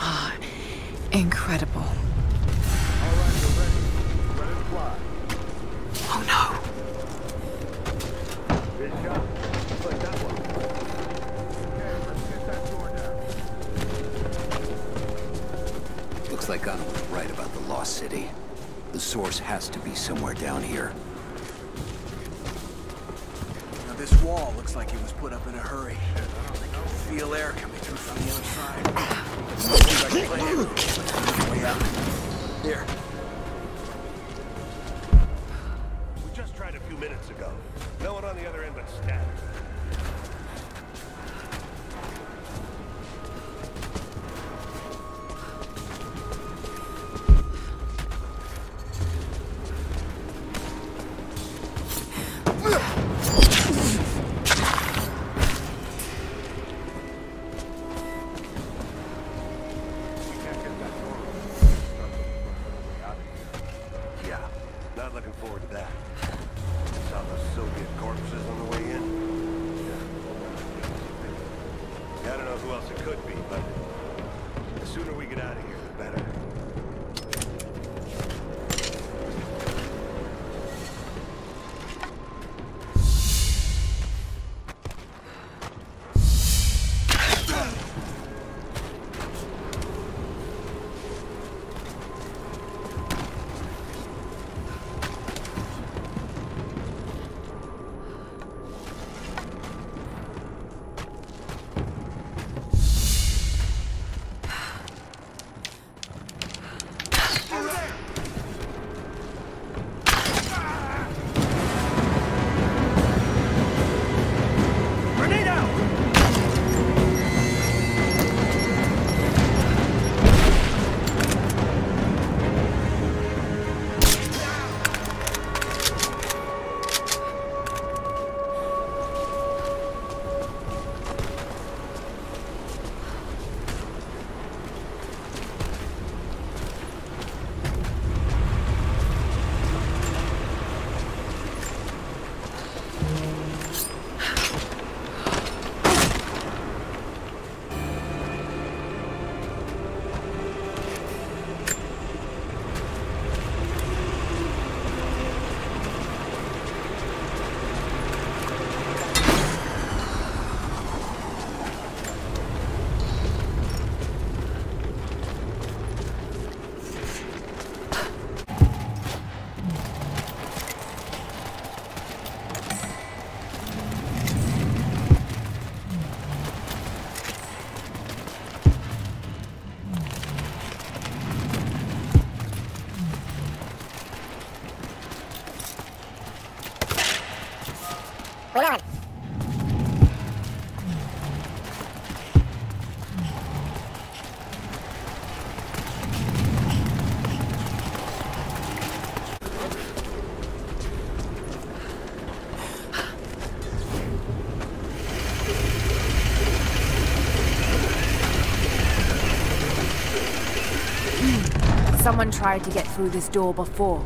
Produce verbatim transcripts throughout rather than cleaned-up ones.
Incredible. All right, we're ready. Let it fly. Oh no. Big shot. Just like that one. Okay, let's get that door down. Looks like Gunn was right about the Lost City. The source has to be somewhere down here. Now this wall looks like it was put up in a hurry. I can feel air coming through from the outside. Way out. Here. We just tried a few minutes ago. No one on the other end but static. Not looking forward to that. Saw those Soviet corpses on the way in. Yeah. I don't know who else it could be, but the sooner we get out of here, the better. Someone tried to get through this door before.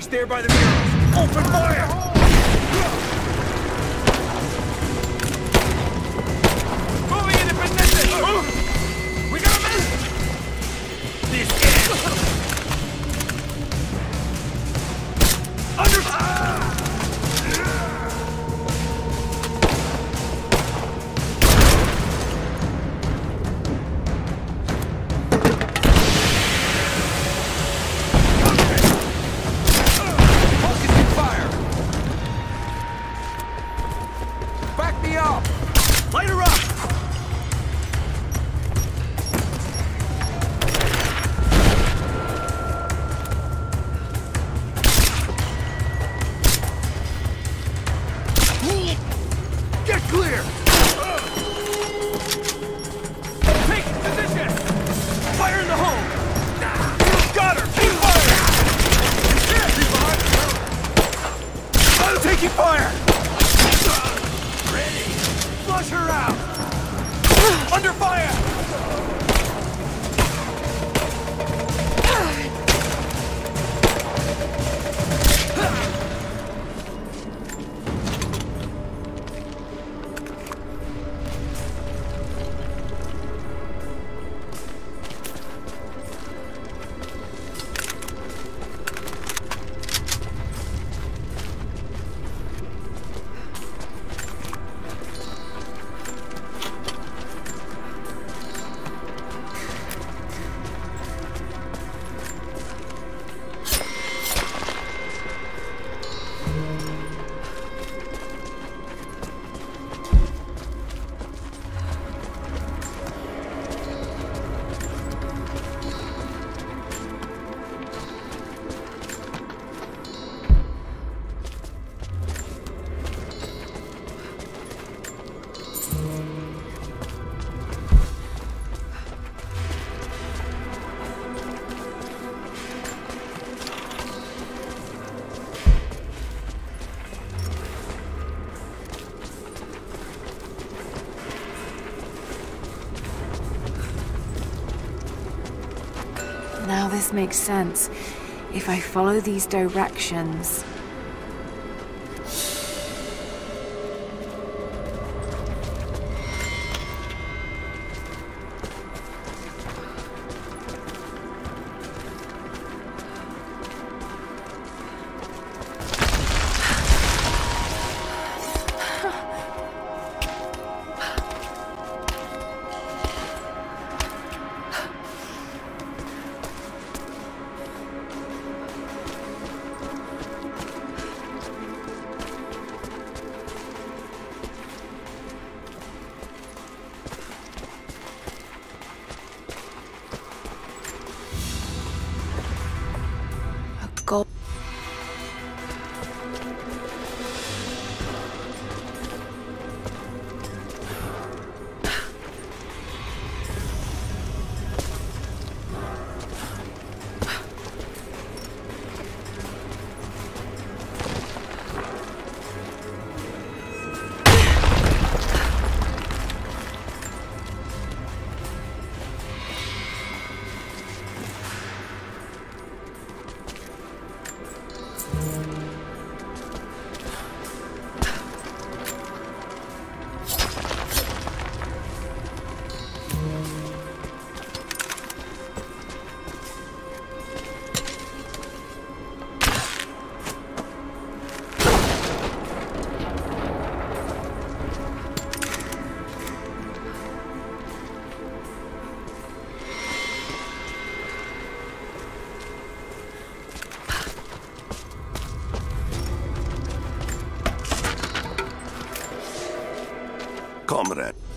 Almost there by the murals. Open fire! Moving into position! We got a miss! This ends! Under... Ah! Light her up! Get clear! Take position! Fire in the hole! Got her! Keep fire! I'm taking fire! Ready! Flush her out! Under fire! Now this makes sense. If I follow these directions... Gold. Comrade.